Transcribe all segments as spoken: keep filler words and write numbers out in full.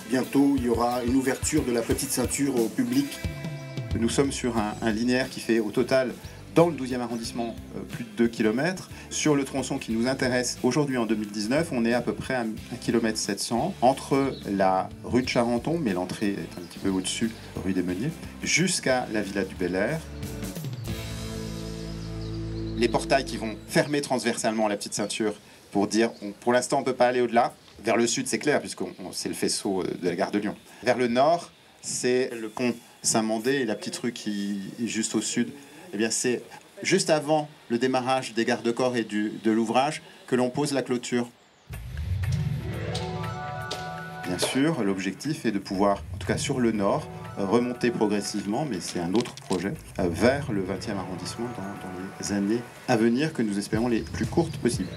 bientôt il y aura une ouverture de la petite ceinture au public. Nous sommes sur un, un linéaire qui fait au total, dans le douzième arrondissement, euh, plus de deux kilomètres. Sur le tronçon qui nous intéresse aujourd'hui en deux mille dix-neuf, on est à peu près à un kilomètre sept cents entre la rue de Charenton, mais l'entrée est un petit peu au-dessus, rue des Meuniers, jusqu'à la Villa du Bel-Air. Les portails qui vont fermer transversalement la petite ceinture pour dire, on, pour l'instant on ne peut pas aller au-delà. Vers le sud c'est clair, puisque c'est le faisceau de la gare de Lyon. Vers le nord, c'est le pont Saint-Mandé et la petite rue qui est juste au sud. Eh bien, c'est juste avant le démarrage des garde-corps et du, de l'ouvrage que l'on pose la clôture. Bien sûr, l'objectif est de pouvoir, en tout cas sur le nord, remonter progressivement, mais c'est un autre projet, vers le vingtième arrondissement dans, dans les années à venir que nous espérons les plus courtes possibles.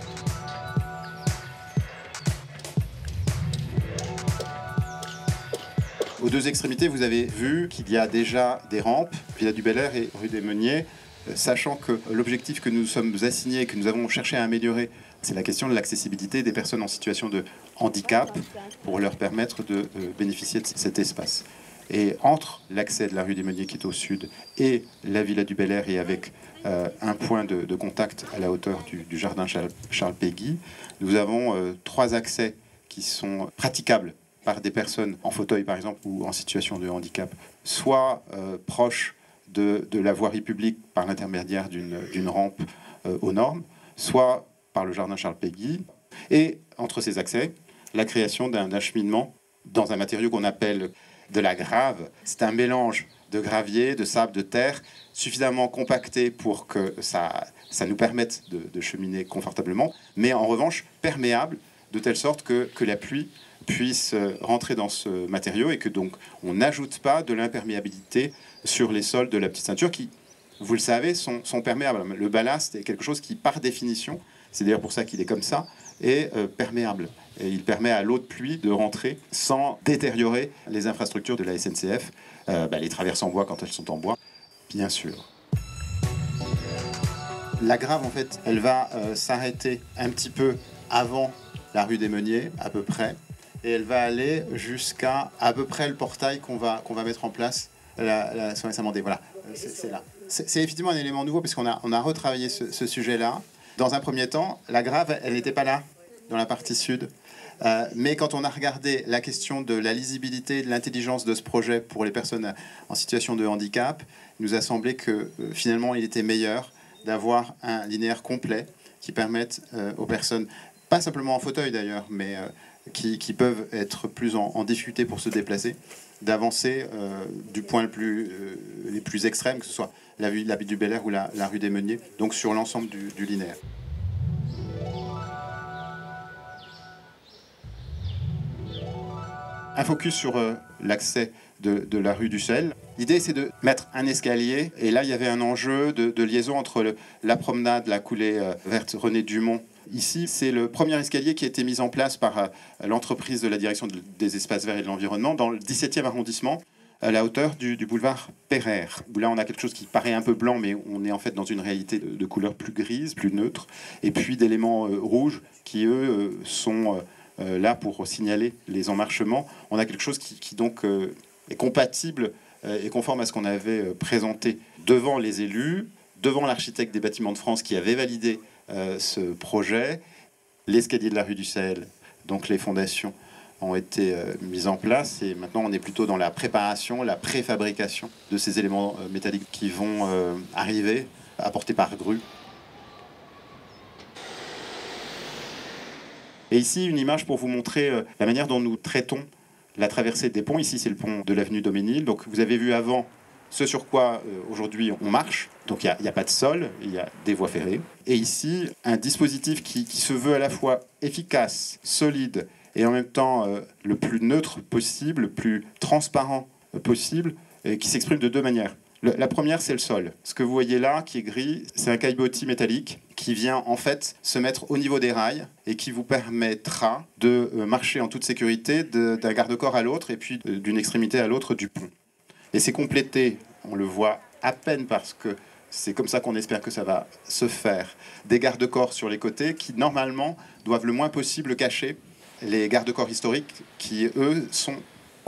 Aux deux extrémités, vous avez vu qu'il y a déjà des rampes, Villa du Bel-Air et rue des Meuniers, sachant que l'objectif que nous sommes assignés, que nous avons cherché à améliorer, c'est la question de l'accessibilité des personnes en situation de handicap pour leur permettre de bénéficier de cet espace. Et entre l'accès de la rue des Meuniers qui est au sud et la Villa du Bel-Air et avec euh, un point de, de contact à la hauteur du, du jardin Charles, Charles Péguy, nous avons euh, trois accès qui sont praticables par des personnes en fauteuil par exemple ou en situation de handicap, soit euh, proches de, de la voirie publique par l'intermédiaire d'une, d'une rampe euh, aux normes, soit par le jardin Charles Péguy. Et entre ces accès, la création d'un acheminement dans un matériau qu'on appelle de la grave. C'est un mélange de gravier, de sable, de terre, suffisamment compacté pour que ça, ça nous permette de, de cheminer confortablement, mais en revanche perméable, de telle sorte que, que la pluie puisse rentrer dans ce matériau et que donc on n'ajoute pas de l'imperméabilité sur les sols de la petite ceinture qui, vous le savez, sont, sont perméables. Le ballast est quelque chose qui, par définition, c'est d'ailleurs pour ça qu'il est comme ça, est euh, perméable. Et il permet à l'eau de pluie de rentrer sans détériorer les infrastructures de la S N C F, euh, bah, les traverses en bois quand elles sont en bois, bien sûr. La grave, en fait, elle va euh, s'arrêter un petit peu avant la rue des Meuniers, à peu près, et elle va aller jusqu'à à peu près le portail qu'on va, qu'on va mettre en place la, la, sur les Saint-Mandé. Voilà, c'est, c'est là. C'est, c'est effectivement un élément nouveau parce qu'on a, on a retravaillé ce, ce sujet-là. Dans un premier temps, la grave, elle n'était pas là, dans la partie sud. Euh, mais quand on a regardé la question de la lisibilité, de l'intelligence de ce projet pour les personnes en situation de handicap, il nous a semblé que euh, finalement, il était meilleur d'avoir un linéaire complet qui permette euh, aux personnes, pas simplement en fauteuil d'ailleurs, mais euh, qui, qui peuvent être plus en, en difficulté pour se déplacer, d'avancer euh, du point le plus, euh, les plus extrêmes, que ce soit la vue, la vue du Bel-Air ou la, la rue des Meuniers, donc sur l'ensemble du, du linéaire. Un focus sur euh, l'accès de, de la rue du Sel. L'idée, c'est de mettre un escalier. Et là, il y avait un enjeu de, de liaison entre le, la promenade, la coulée euh, verte René Dumont. Ici, c'est le premier escalier qui a été mis en place par euh, l'entreprise de la direction de, des espaces verts et de l'environnement dans le dix-septième arrondissement, à la hauteur du, du boulevard Pereire. Là, on a quelque chose qui paraît un peu blanc, mais on est en fait dans une réalité de, de couleur plus grise, plus neutre. Et puis d'éléments euh, rouges qui, eux, euh, sont... Euh, Euh, là pour signaler les emmarchements. On a quelque chose qui, qui donc euh, est compatible euh, et conforme à ce qu'on avait euh, présenté devant les élus, devant l'architecte des Bâtiments de France qui avait validé euh, ce projet. L'escalier de la rue du Sahel, donc les fondations ont été euh, mises en place et maintenant on est plutôt dans la préparation, la préfabrication de ces éléments euh, métalliques qui vont euh, arriver, apportés par grue. Et ici, une image pour vous montrer euh, la manière dont nous traitons la traversée des ponts. Ici, c'est le pont de l'avenue Daumesnil. Donc, vous avez vu avant ce sur quoi euh, aujourd'hui on marche. Donc, il n'y a, a pas de sol, il y a des voies ferrées. Et ici, un dispositif qui, qui se veut à la fois efficace, solide et en même temps euh, le plus neutre possible, le plus transparent possible, et qui s'exprime de deux manières. Le, la première, c'est le sol. Ce que vous voyez là, qui est gris, c'est un caillebotis métallique qui vient en fait se mettre au niveau des rails et qui vous permettra de marcher en toute sécurité de, d'un garde-corps à l'autre et puis d'une extrémité à l'autre du pont. Et c'est complété, on le voit à peine parce que c'est comme ça qu'on espère que ça va se faire, des garde-corps sur les côtés qui normalement doivent le moins possible cacher les garde-corps historiques qui, eux, sont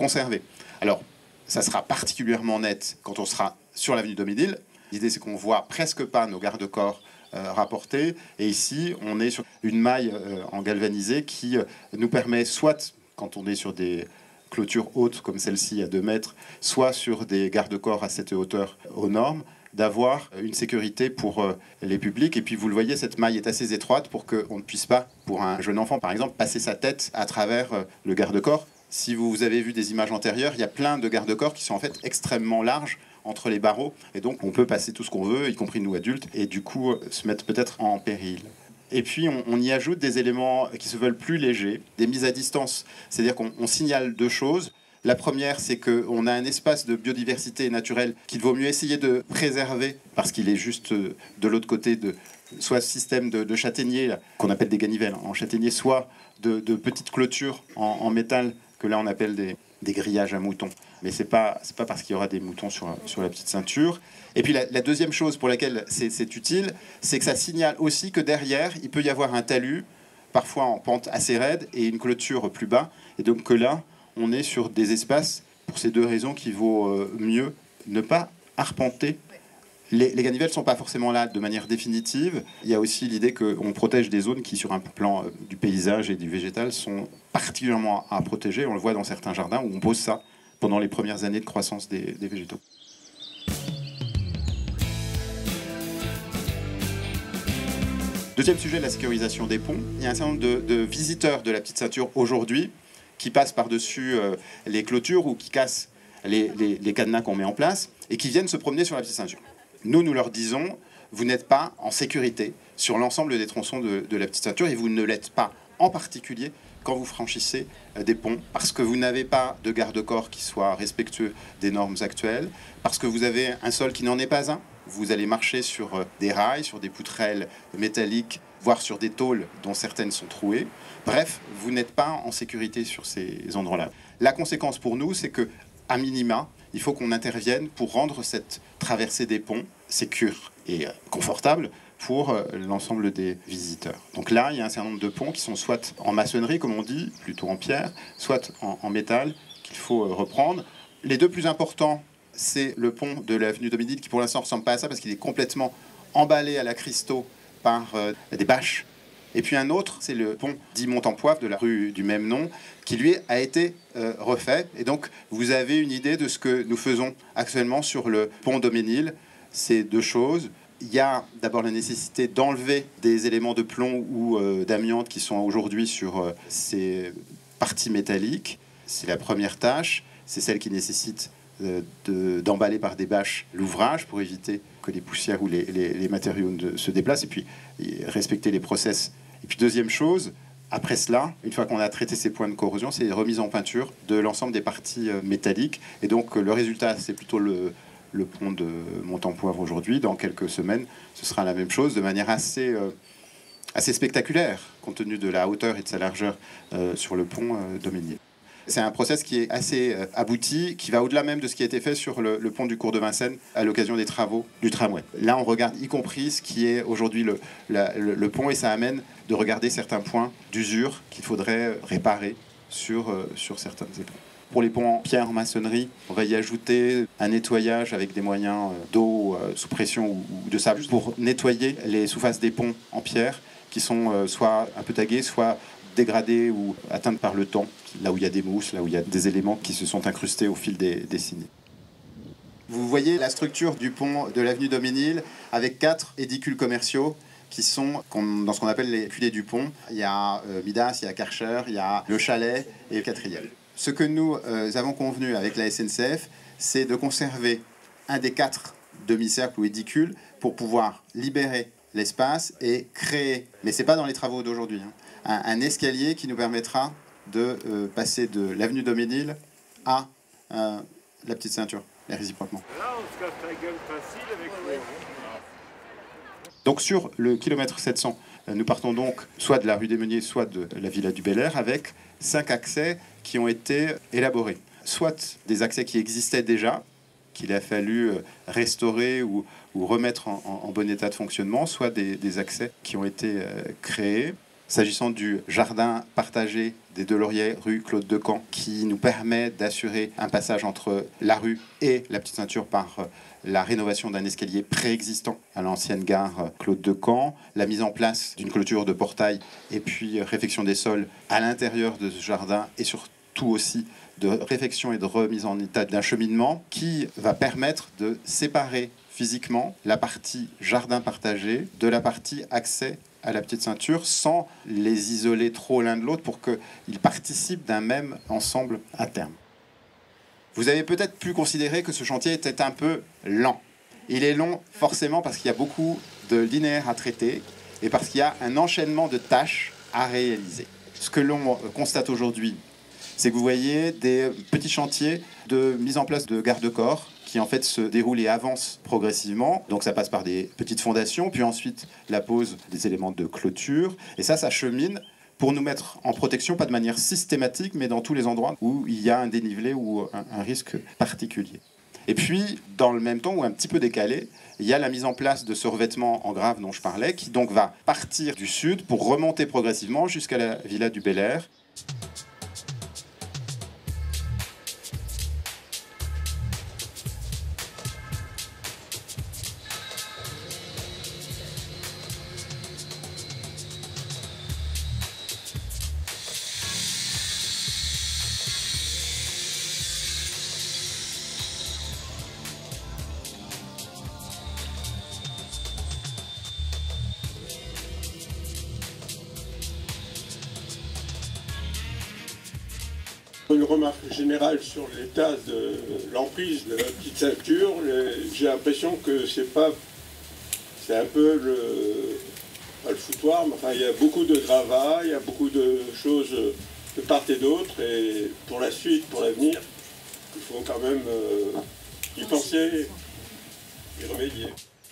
conserver. Alors, ça sera particulièrement net quand on sera sur l'avenue Daumesnil. L'idée, c'est qu'on ne voit presque pas nos garde-corps euh, rapportés. Et ici, on est sur une maille euh, en galvanisé qui euh, nous permet, soit quand on est sur des clôtures hautes comme celle-ci à deux mètres, soit sur des garde-corps à cette hauteur aux normes, d'avoir une sécurité pour euh, les publics. Et puis, vous le voyez, cette maille est assez étroite pour qu'on ne puisse pas, pour un jeune enfant, par exemple, passer sa tête à travers euh, le garde-corps. Si vous avez vu des images antérieures, il y a plein de garde-corps qui sont en fait extrêmement larges entre les barreaux. Et donc, on peut passer tout ce qu'on veut, y compris nous adultes, et du coup, se mettre peut-être en péril. Et puis, on, on y ajoute des éléments qui se veulent plus légers, des mises à distance. C'est-à-dire qu'on on signale deux choses. La première, c'est qu'on a un espace de biodiversité naturelle qu'il vaut mieux essayer de préserver, parce qu'il est juste de l'autre côté de soit ce système de, de châtaigniers, qu'on appelle des ganivelles en châtaignier, soit de, de petites clôtures en, en métal, que là on appelle des, des grillages à moutons. Mais ce n'est pas, c'est pas parce qu'il y aura des moutons sur, sur la petite ceinture. Et puis la, la deuxième chose pour laquelle c'est, c'est utile, c'est que ça signale aussi que derrière, il peut y avoir un talus, parfois en pente assez raide, et une clôture plus bas. Et donc que là, on est sur des espaces, pour ces deux raisons, qu'il vaut euh, mieux ne pas arpenter. Les, les ganivelles ne sont pas forcément là de manière définitive. Il y a aussi l'idée qu'on protège des zones qui, sur un plan euh, du paysage et du végétal, sont particulièrement à protéger. On le voit dans certains jardins où on pose ça pendant les premières années de croissance des, des végétaux. Deuxième sujet, la sécurisation des ponts. Il y a un certain nombre de, de visiteurs de la petite ceinture aujourd'hui qui passent par-dessus euh, les clôtures ou qui cassent les, les, les cadenas qu'on met en place et qui viennent se promener sur la petite ceinture. Nous, nous leur disons, vous n'êtes pas en sécurité sur l'ensemble des tronçons de, de la petite ceinture et vous ne l'êtes pas en particulier quand vous franchissez euh, des ponts, parce que vous n'avez pas de garde-corps qui soit respectueux des normes actuelles, parce que vous avez un sol qui n'en est pas un. Vous allez marcher sur euh, des rails, sur des poutrelles métalliques, voire sur des tôles dont certaines sont trouées. Bref, vous n'êtes pas en sécurité sur ces endroits-là. La conséquence pour nous, c'est que, à minima, il faut qu'on intervienne pour rendre cette traversée des ponts sécure et confortable pour euh, l'ensemble des visiteurs. Donc là, il y a un certain nombre de ponts qui sont soit en maçonnerie, comme on dit, plutôt en pierre, soit en, en métal, qu'il faut euh, reprendre. Les deux plus importants, c'est le pont de l'avenue Daumesnil, qui pour l'instant ne ressemble pas à ça, parce qu'il est complètement emballé à la cristaux par euh, des bâches. Et puis un autre, c'est le pont dit Montempoivre de la rue du même nom, qui lui a été euh, refait. Et donc, vous avez une idée de ce que nous faisons actuellement sur le pont Daumesnil. C'est deux choses. Il y a d'abord la nécessité d'enlever des éléments de plomb ou euh, d'amiante qui sont aujourd'hui sur euh, ces parties métalliques. C'est la première tâche. C'est celle qui nécessite euh, de, d'emballer par des bâches l'ouvrage pour éviter que les poussières ou les, les, les matériaux de, se déplacent, et puis respecter les process. Et puis deuxième chose, après cela, une fois qu'on a traité ces points de corrosion, c'est la remise en peinture de l'ensemble des parties métalliques. Et donc le résultat, c'est plutôt le, le pont de Montempoivre aujourd'hui. Dans quelques semaines, ce sera la même chose, de manière assez, euh, assez spectaculaire, compte tenu de la hauteur et de sa largeur euh, sur le pont euh, Daumesnil. C'est un process qui est assez euh, abouti, qui va au-delà même de ce qui a été fait sur le, le pont du cours de Vincennes à l'occasion des travaux du tramway. Là, on regarde y compris ce qui est aujourd'hui le, la, le, le pont, et ça amène de regarder certains points d'usure qu'il faudrait réparer sur, euh, sur certains éléments. Pour les ponts en pierre en maçonnerie, on va y ajouter un nettoyage avec des moyens d'eau euh, sous pression ou, ou de sable pour nettoyer les sous-faces des ponts en pierre qui sont euh, soit un peu tagués, soit dégradées ou atteintes par le temps, là où il y a des mousses, là où il y a des éléments qui se sont incrustés au fil des décennies. Vous voyez la structure du pont de l'avenue Daumesnil avec quatre édicules commerciaux qui sont dans ce qu'on appelle les culées du pont. Il y a euh, Midas, il y a Karcher, il y a le Chalet et Catriel. Ce que nous euh, avons convenu avec la S N C F, c'est de conserver un des quatre demi-cercles ou édicules pour pouvoir libérer l'espace et créer, mais ce n'est pas dans les travaux d'aujourd'hui, hein, un, un escalier qui nous permettra de euh, passer de l'avenue Daumesnil à euh, la petite ceinture, et réciproquement. Là, on se casse la gueule facile avec les... Donc sur le kilomètre sept cents, nous partons donc soit de la rue des Meuniers, soit de la villa du Bel-Air, avec cinq accès qui ont été élaborés. Soit des accès qui existaient déjà, qu'il a fallu restaurer ou, ou remettre en, en, en bon état de fonctionnement, soit des, des accès qui ont été euh, créés. S'agissant du jardin partagé des Deux-Lauriers, rue Claude Decamps, qui nous permet d'assurer un passage entre la rue et la Petite Ceinture par la rénovation d'un escalier préexistant à l'ancienne gare Claude Decamps, la mise en place d'une clôture de portail et puis réfection des sols à l'intérieur de ce jardin et surtout aussi de réfection et de remise en état d'un cheminement qui va permettre de séparer physiquement la partie jardin partagé de la partie accès à la Petite Ceinture sans les isoler trop l'un de l'autre pour qu'ils participent d'un même ensemble à terme. Vous avez peut-être pu considérer que ce chantier était un peu lent. Il est long forcément parce qu'il y a beaucoup de linéaires à traiter et parce qu'il y a un enchaînement de tâches à réaliser. Ce que l'on constate aujourd'hui, c'est que vous voyez des petits chantiers de mise en place de garde-corps qui en fait se déroulent et avancent progressivement. Donc ça passe par des petites fondations, puis ensuite la pose des éléments de clôture. Et ça, ça chemine pour nous mettre en protection, pas de manière systématique, mais dans tous les endroits où il y a un dénivelé ou un, un risque particulier. Et puis, dans le même temps, ou un petit peu décalé, il y a la mise en place de ce revêtement en grave dont je parlais, qui donc va partir du sud pour remonter progressivement jusqu'à la villa du Bel-Air. Une remarque générale sur l'état de l'emprise de la Petite Ceinture, j'ai l'impression que c'est pas, c'est un peu le, pas le foutoir, mais enfin il y a beaucoup de gravats, il y a beaucoup de choses de part et d'autre, et pour la suite, pour l'avenir, il faut quand même euh, y penser, y remédier.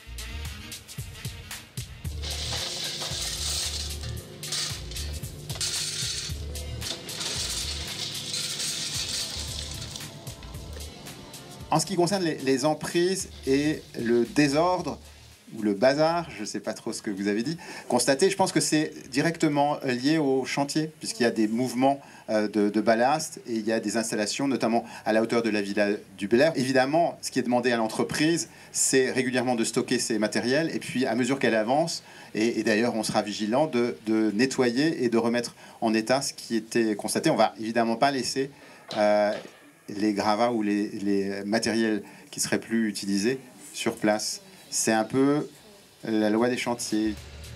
En ce qui concerne les, les emprises et le désordre ou le bazar, je ne sais pas trop ce que vous avez dit, constaté, je pense que c'est directement lié au chantier, puisqu'il y a des mouvements euh, de, de ballast et il y a des installations, notamment à la hauteur de la villa du Bel-Air. Évidemment, ce qui est demandé à l'entreprise, c'est régulièrement de stocker ses matériels, et puis à mesure qu'elle avance, et, et d'ailleurs on sera vigilant, de, de nettoyer et de remettre en état ce qui était constaté. On ne va évidemment pas laisser Euh, les gravats ou les, les matériels qui seraient plus utilisés sur place. C'est un peu la loi des chantiers.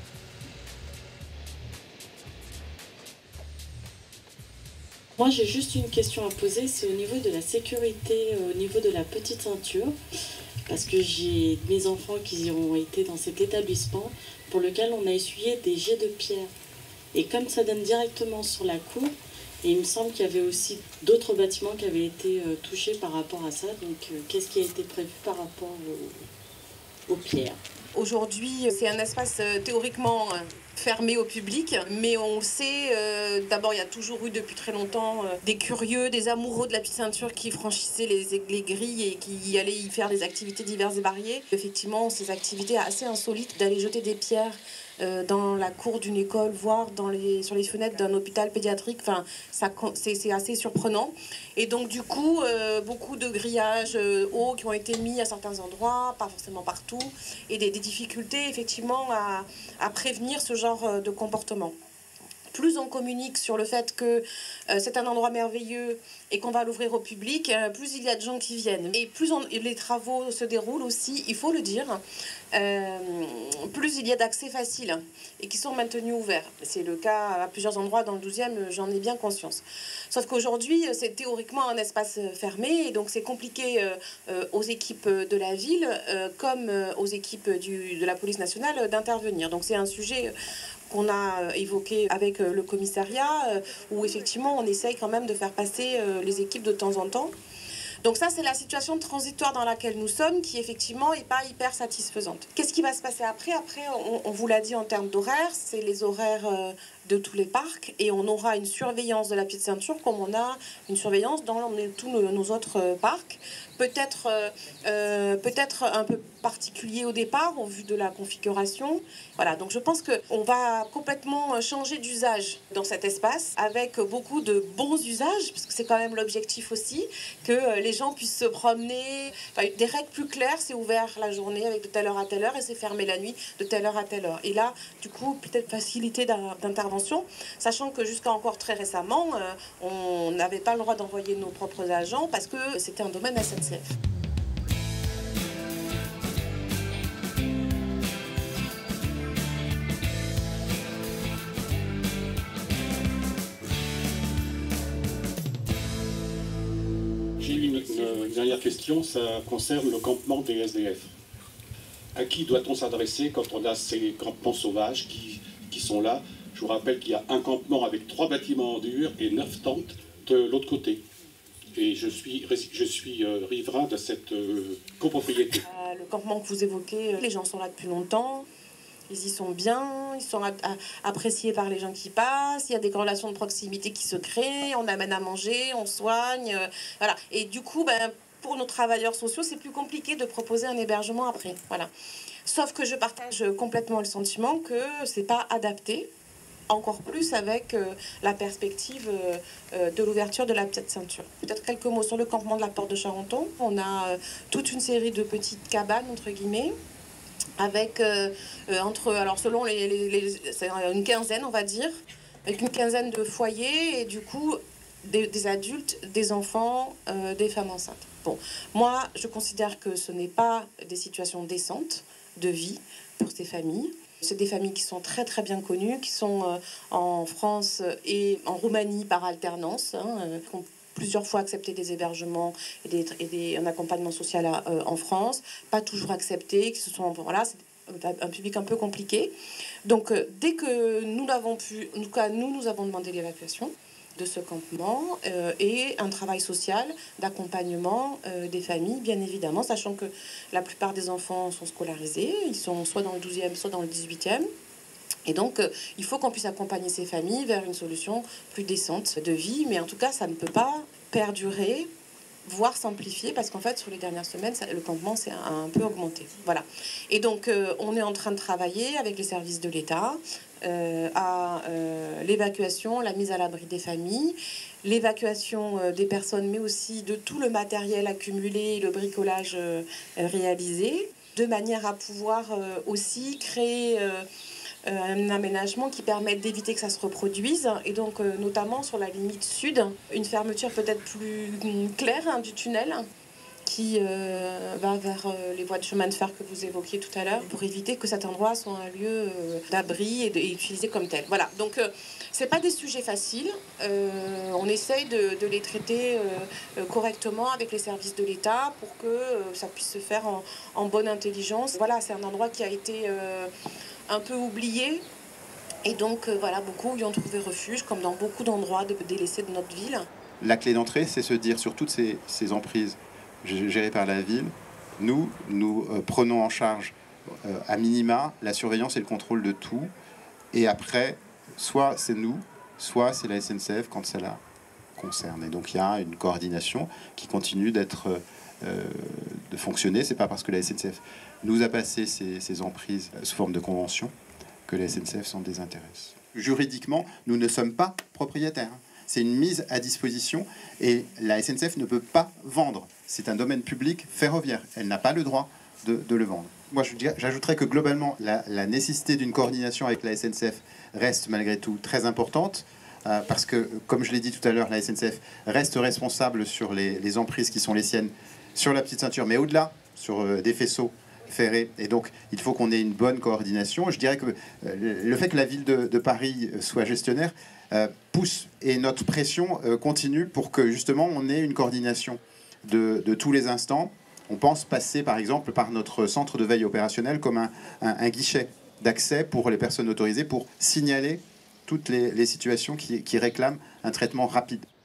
Moi, j'ai juste une question à poser, c'est au niveau de la sécurité, au niveau de la Petite Ceinture, parce que j'ai mes enfants qui ont été dans cet établissement pour lequel on a essuyé des jets de pierre. Et comme ça donne directement sur la cour, et il me semble qu'il y avait aussi d'autres bâtiments qui avaient été euh, touchés par rapport à ça. Donc, euh, qu'est-ce qui a été prévu par rapport aux, aux pierres? Aujourd'hui, c'est un espace euh, théoriquement euh, fermé au public, mais on le sait, euh, d'abord, il y a toujours eu depuis très longtemps euh, des curieux, des amoureux de la Petite Ceinture qui franchissaient les, les grilles et qui allaient y faire des activités diverses et variées. Effectivement, ces activités assez insolites d'aller jeter des pierres Euh, dans la cour d'une école, voire dans les, sur les fenêtres d'un hôpital pédiatrique. Enfin, ça, c'est assez surprenant. Et donc, du coup, euh, beaucoup de grillages euh, hauts qui ont été mis à certains endroits, pas forcément partout, et des, des difficultés, effectivement, à, à prévenir ce genre de comportement. Plus on communique sur le fait que euh, c'est un endroit merveilleux et qu'on va l'ouvrir au public, euh, plus il y a de gens qui viennent. Et plus on, les travaux se déroulent aussi, il faut le dire, euh, plus il y a d'accès facile et qui sont maintenus ouverts. C'est le cas à plusieurs endroits dans le douzième, j'en ai bien conscience. Sauf qu'aujourd'hui, c'est théoriquement un espace fermé et donc c'est compliqué euh, euh, aux équipes de la ville euh, comme euh, aux équipes du, de la police nationale euh, d'intervenir. Donc c'est un sujet qu'on a évoqué avec le commissariat, où effectivement on essaye quand même de faire passer les équipes de temps en temps. Donc ça, c'est la situation transitoire dans laquelle nous sommes, qui effectivement n'est pas hyper satisfaisante. Qu'est-ce qui va se passer après? Après, on, on vous l'a dit en termes d'horaires, c'est les horaires de tous les parcs, et on aura une surveillance de la Petite Ceinture comme on a une surveillance dans tous nos, nos autres parcs, peut-être euh, euh, peut-être un peu particulier au départ au vu de la configuration. Voilà, donc je pense qu'on va complètement changer d'usage dans cet espace avec beaucoup de bons usages, parce que c'est quand même l'objectif aussi, que les gens puissent se promener. Enfin, des règles plus claires, c'est ouvert la journée avec de telle heure à telle heure et c'est fermé la nuit de telle heure à telle heure. Et là, du coup, peut-être facilité d'intervention, sachant que jusqu'à encore très récemment, euh, on n'avait pas le droit d'envoyer nos propres agents parce que c'était un domaine S N C F. J'ai une, une, une dernière question, ça concerne le campement des S D F. À qui doit-on s'adresser quand on a ces campements sauvages qui, qui sont là? Je vous rappelle qu'il y a un campement avec trois bâtiments en dur et neuf tentes de l'autre côté. Et je suis, je suis euh, riverain de cette euh, copropriété. Euh, le campement que vous évoquez, les gens sont là depuis longtemps. Ils y sont bien, ils sont appréciés par les gens qui passent, il y a des relations de proximité qui se créent, on amène à manger, on soigne, euh, voilà. Et du coup, ben, pour nos travailleurs sociaux, c'est plus compliqué de proposer un hébergement après, voilà. Sauf que je partage complètement le sentiment que c'est pas adapté, encore plus avec euh, la perspective euh, euh, de l'ouverture de la petite ceinture. Peut-être quelques mots sur le campement de la Porte de Charenton. On a euh, toute une série de petites cabanes, entre guillemets, avec euh, euh, entre, alors selon les, les, les c'est une quinzaine on va dire, avec une quinzaine de foyers et du coup des, des adultes, des enfants, euh, des femmes enceintes. Bon, moi je considère que ce n'est pas des situations décentes de vie pour ces familles. C'est des familles qui sont très très bien connues, qui sont euh, en France et en Roumanie par alternance, hein, euh, qui ont plusieurs fois accepté des hébergements et, des, et des, un accompagnement social à, euh, en France, pas toujours accepté, qui se sont, voilà, c'est un public un peu compliqué. Donc euh, dès que nous l'avons pu, en tout cas nous, nous avons demandé l'évacuation de ce campement euh, et un travail social d'accompagnement euh, des familles, bien évidemment, sachant que la plupart des enfants sont scolarisés, ils sont soit dans le douzième, soit dans le dix-huitième. Et donc, euh, il faut qu'on puisse accompagner ces familles vers une solution plus décente de vie. Mais en tout cas, ça ne peut pas perdurer, voire s'amplifier, parce qu'en fait, sur les dernières semaines, ça, le campement s'est un, un peu augmenté. Voilà. Et donc, euh, on est en train de travailler avec les services de l'État euh, à euh, l'évacuation, la mise à l'abri des familles, l'évacuation euh, des personnes, mais aussi de tout le matériel accumulé, le bricolage euh, réalisé, de manière à pouvoir euh, aussi créer... Euh, un aménagement qui permette d'éviter que ça se reproduise et donc euh, notamment sur la limite sud, une fermeture peut-être plus claire hein, du tunnel qui euh, va vers euh, les voies de chemin de fer que vous évoquiez tout à l'heure pour éviter que cet endroit soit un lieu euh, d'abri et, de, et utilisé comme tel. Voilà, donc euh, c'est pas des sujets faciles, euh, on essaye de, de les traiter euh, correctement avec les services de l'État pour que euh, ça puisse se faire en, en bonne intelligence. Voilà, c'est un endroit qui a été... Euh, un peu oublié et donc euh, voilà, beaucoup y ont trouvé refuge comme dans beaucoup d'endroits de, délaissés de notre ville. La clé d'entrée, c'est se dire sur toutes ces, ces emprises gérées par la ville, nous, nous euh, prenons en charge euh, à minima la surveillance et le contrôle de tout et après, soit c'est nous, soit c'est la S N C F quand ça la concerne. Et donc il y a une coordination qui continue d'être euh, de fonctionner. C'est pas parce que la S N C F nous a passé ces, ces emprises sous forme de convention que la S N C F s'en désintéresse. Juridiquement, nous ne sommes pas propriétaires. C'est une mise à disposition et la S N C F ne peut pas vendre. C'est un domaine public ferroviaire. Elle n'a pas le droit de, de le vendre. Moi, je dirais, j'ajouterais que globalement, la, la nécessité d'une coordination avec la S N C F reste malgré tout très importante euh, parce que, comme je l'ai dit tout à l'heure, la S N C F reste responsable sur les, les emprises qui sont les siennes sur la petite ceinture, mais au-delà, sur euh, des faisceaux ferré. Et donc, il faut qu'on ait une bonne coordination. Je dirais que euh, le fait que la ville de, de Paris soit gestionnaire euh, pousse et notre pression euh, continue pour que justement on ait une coordination de, de tous les instants. On pense passer par exemple par notre centre de veille opérationnel comme un, un, un guichet d'accès pour les personnes autorisées pour signaler toutes les, les situations qui, qui réclament un traitement rapide.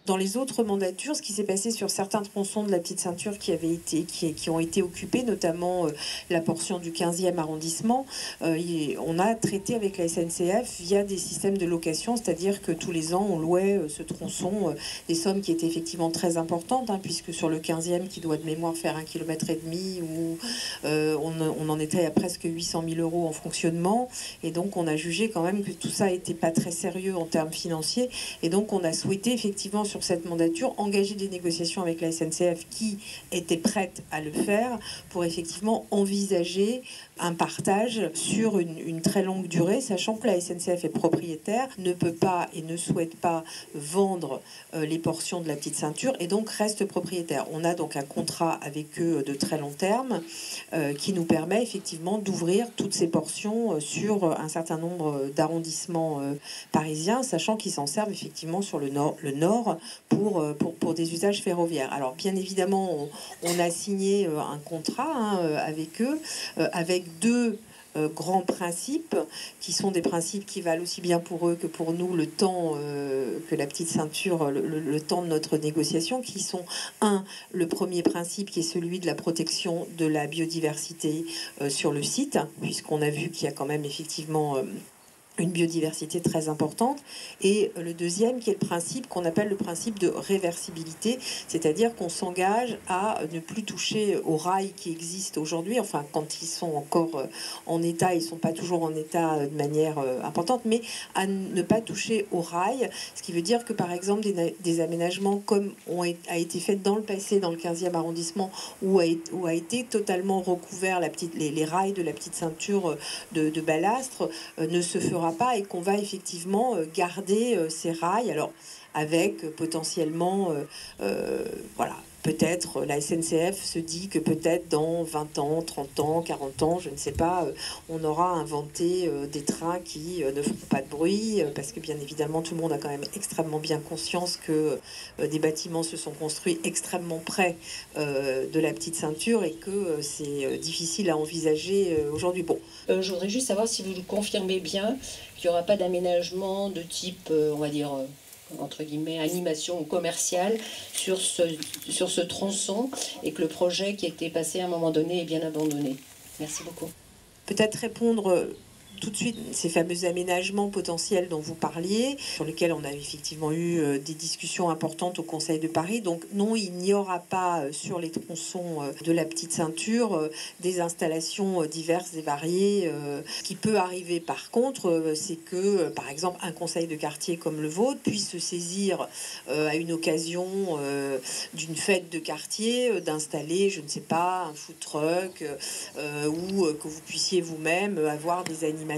Dans les autres mandatures, ce qui s'est passé sur certains tronçons de la petite ceinture qui, avaient été, qui, qui ont été occupés, notamment euh, la portion du quinzième arrondissement, euh, il, on a traité avec la S N C F via des systèmes de location, c'est-à-dire que tous les ans, on louait euh, ce tronçon, euh, des sommes qui étaient effectivement très importantes, hein, puisque sur le quinzième, qui doit de mémoire faire un kilomètre et demi, où euh, on, on en était à presque huit cent mille euros en fonctionnement, et donc on a jugé quand même que tout ça n'était pas très sérieux en termes financiers, et donc on a souhaité effectivement sur cette mandature engager des négociations avec la S N C F qui était prête à le faire pour effectivement envisager un partage sur une, une très longue durée, sachant que la S N C F est propriétaire, ne peut pas et ne souhaite pas vendre euh, les portions de la petite ceinture et donc reste propriétaire. On a donc un contrat avec eux de très long terme euh, qui nous permet effectivement d'ouvrir toutes ces portions euh, sur un certain nombre d'arrondissements euh, parisiens, sachant qu'ils s'en servent effectivement sur le nord, le nord pour, euh, pour, pour des usages ferroviaires. Alors bien évidemment, on, on a signé euh, un contrat hein, euh, avec eux, euh, avec deux euh, grands principes, qui sont des principes qui valent aussi bien pour eux que pour nous le temps, euh, que la petite ceinture, le, le, le temps de notre négociation, qui sont, un, le premier principe qui est celui de la protection de la biodiversité euh, sur le site, puisqu'on a vu qu'il y a quand même effectivement... Euh, une biodiversité très importante, et le deuxième qui est le principe qu'on appelle le principe de réversibilité, c'est-à-dire qu'on s'engage à ne plus toucher aux rails qui existent aujourd'hui, enfin quand ils sont encore en état, ils sont pas toujours en état de manière importante, mais à ne pas toucher aux rails, ce qui veut dire que par exemple des, des aménagements comme ont a été fait dans le passé dans le quinzième arrondissement, où a, où a été totalement recouvert la petite, les, les rails de la petite ceinture de, de balastre, euh, ne se fera pas, et qu'on va effectivement garder euh, ces rails, alors avec euh, potentiellement euh, euh, voilà, peut-être la S N C F se dit que peut-être dans vingt ans, trente ans, quarante ans, je ne sais pas, euh, on aura inventé euh, des trains qui euh, ne feront pas de bruit, euh, parce que bien évidemment tout le monde a quand même extrêmement bien conscience que euh, des bâtiments se sont construits extrêmement près euh, de la petite ceinture et que euh, c'est euh, difficile à envisager euh, aujourd'hui. Bon. Euh, je voudrais juste savoir si vous le confirmez bien qu'il n'y aura pas d'aménagement de type, euh, on va dire... Euh entre guillemets, animation commerciale sur ce, sur ce tronçon, et que le projet qui a été passé à un moment donné est bien abandonné. Merci beaucoup. Peut-être répondre tout de suite ces fameux aménagements potentiels dont vous parliez, sur lesquels on a effectivement eu euh, des discussions importantes au Conseil de Paris. Donc non, il n'y aura pas euh, sur les tronçons euh, de la petite ceinture euh, des installations euh, diverses et variées. Euh, ce qui peut arriver par contre, euh, c'est que euh, par exemple un conseil de quartier comme le vôtre puisse se saisir euh, à une occasion euh, d'une fête de quartier, euh, d'installer, je ne sais pas, un food truck, euh, ou euh, que vous puissiez vous-même avoir des animations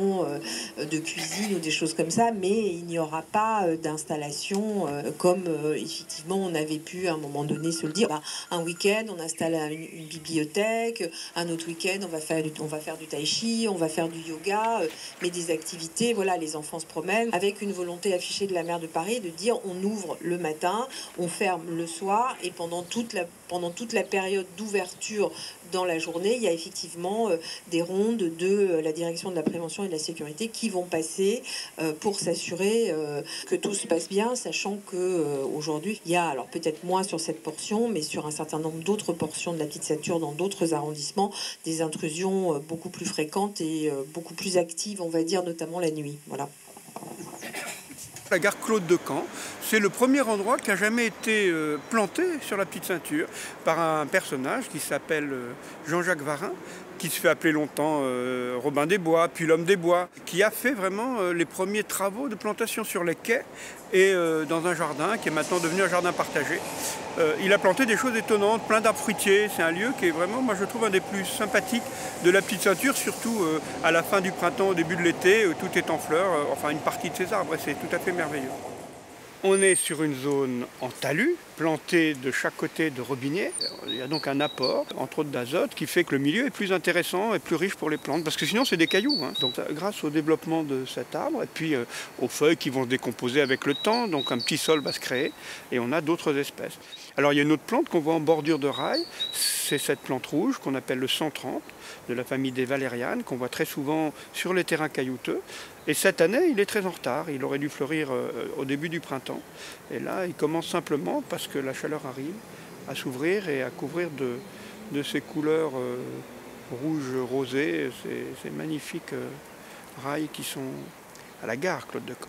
de cuisine ou des choses comme ça, mais il n'y aura pas d'installation comme effectivement on avait pu à un moment donné se le dire. Un week-end on installe une, une bibliothèque, un autre week-end on va faire du, on va faire du tai chi, on va faire du yoga, mais des activités, voilà, les enfants se promènent avec une volonté affichée de la maire de Paris de dire on ouvre le matin, on ferme le soir, et pendant toute la, pendant toute la période d'ouverture dans la journée, il y a effectivement euh, des rondes de euh, la direction de la prévention et de la sécurité qui vont passer euh, pour s'assurer euh, que tout se passe bien, sachant que euh, aujourd'hui il y a, alors peut-être moins sur cette portion, mais sur un certain nombre d'autres portions de la petite ceinture dans d'autres arrondissements, des intrusions euh, beaucoup plus fréquentes et euh, beaucoup plus actives, on va dire, notamment la nuit. Voilà. La gare Claude de Caen, c'est le premier endroit qui a jamais été euh, planté sur la petite ceinture par un personnage qui s'appelle euh, Jean-Jacques Varin, qui se fait appeler longtemps euh, Robin des Bois, puis l'homme des bois, qui a fait vraiment euh, les premiers travaux de plantation sur les quais et euh, dans un jardin qui est maintenant devenu un jardin partagé. Euh, il a planté des choses étonnantes, plein d'arbres fruitiers. C'est un lieu qui est vraiment, moi je trouve, un des plus sympathiques de la petite ceinture, surtout euh, à la fin du printemps, au début de l'été, où tout est en fleurs, euh, enfin une partie de ces arbres, et c'est tout à fait merveilleux. On est sur une zone en talus, plantée de chaque côté de robinets. Il y a donc un apport, entre autres d'azote, qui fait que le milieu est plus intéressant et plus riche pour les plantes, parce que sinon c'est des cailloux. Hein. Donc grâce au développement de cet arbre, et puis euh, aux feuilles qui vont se décomposer avec le temps, donc un petit sol va se créer, et on a d'autres espèces. Alors il y a une autre plante qu'on voit en bordure de rail, c'est cette plante rouge qu'on appelle le cent trente, de la famille des valérianes, qu'on voit très souvent sur les terrains caillouteux. Et cette année, il est très en retard. Il aurait dû fleurir au début du printemps. Et là, il commence simplement, parce que la chaleur arrive, à s'ouvrir et à couvrir de, de ces couleurs euh, rouges rosées, ces, ces magnifiques euh, rails qui sont à la gare Claude de Camp.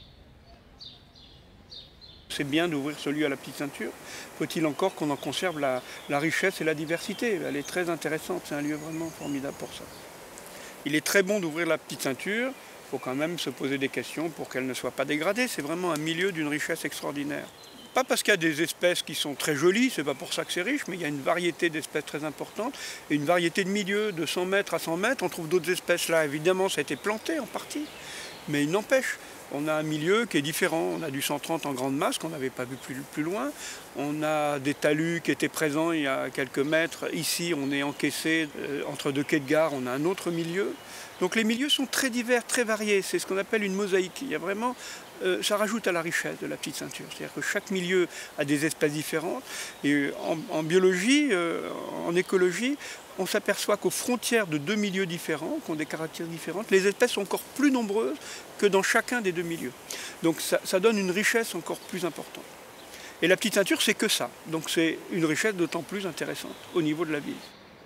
C'est bien d'ouvrir ce lieu à la petite ceinture. Faut-il encore qu'on en conserve la, la richesse et la diversité? Elle est très intéressante, c'est un lieu vraiment formidable pour ça. Il est très bon d'ouvrir la petite ceinture. Il faut quand même se poser des questions pour qu'elle ne soit pas dégradée. C'est vraiment un milieu d'une richesse extraordinaire. Pas parce qu'il y a des espèces qui sont très jolies, c'est pas pour ça que c'est riche, mais il y a une variété d'espèces très importante et une variété de milieux, de cent mètres à cent mètres. On trouve d'autres espèces là. Évidemment, ça a été planté en partie, mais il n'empêche. On a un milieu qui est différent. On a du cent trente en grande masse qu'on n'avait pas vu plus, plus loin. On a des talus qui étaient présents il y a quelques mètres. Ici, on est encaissé euh, entre deux quais de gare. On a un autre milieu. Donc les milieux sont très divers, très variés. C'est ce qu'on appelle une mosaïque. Il y a vraiment, euh, ça rajoute à la richesse de la petite ceinture. C'est-à-dire que chaque milieu a des espèces différentes. Et en, en biologie, euh, en écologie, on s'aperçoit qu'aux frontières de deux milieux différents, qui ont des caractéristiques différentes, les espèces sont encore plus nombreuses que dans chacun des deux milieux. Donc ça, ça donne une richesse encore plus importante. Et la petite ceinture, c'est que ça. Donc c'est une richesse d'autant plus intéressante au niveau de la ville.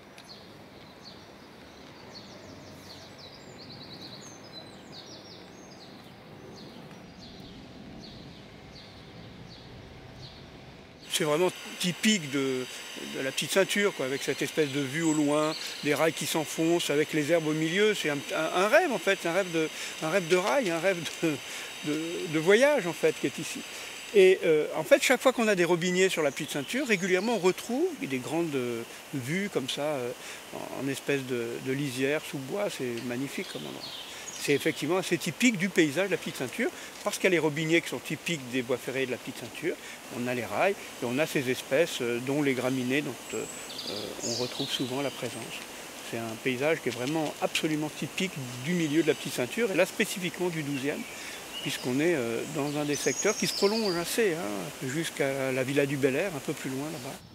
C'est vraiment typique de, de la petite ceinture, quoi, avec cette espèce de vue au loin, des rails qui s'enfoncent, avec les herbes au milieu. C'est un, un, un rêve, en fait, un rêve de, un rêve de rail, un rêve de, de, de voyage, en fait, qui est ici. Et euh, en fait, chaque fois qu'on a des robiniers sur la petite ceinture, régulièrement, on retrouve des grandes euh, vues comme ça, euh, en, en espèce de, de lisière sous bois. C'est magnifique comme endroit. C'est effectivement assez typique du paysage de la petite ceinture, parce qu'il y a les robiniers qui sont typiques des bois ferrés de la petite ceinture, on a les rails, et on a ces espèces dont les graminées dont euh, on retrouve souvent la présence. C'est un paysage qui est vraiment absolument typique du milieu de la petite ceinture, et là spécifiquement du douzième, puisqu'on est euh, dans un des secteurs qui se prolonge assez, hein, jusqu'à la villa du Bel Air, un peu plus loin là-bas.